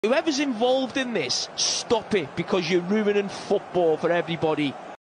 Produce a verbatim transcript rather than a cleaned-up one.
Whoever's involved in this, stop it, because you're ruining football for everybody.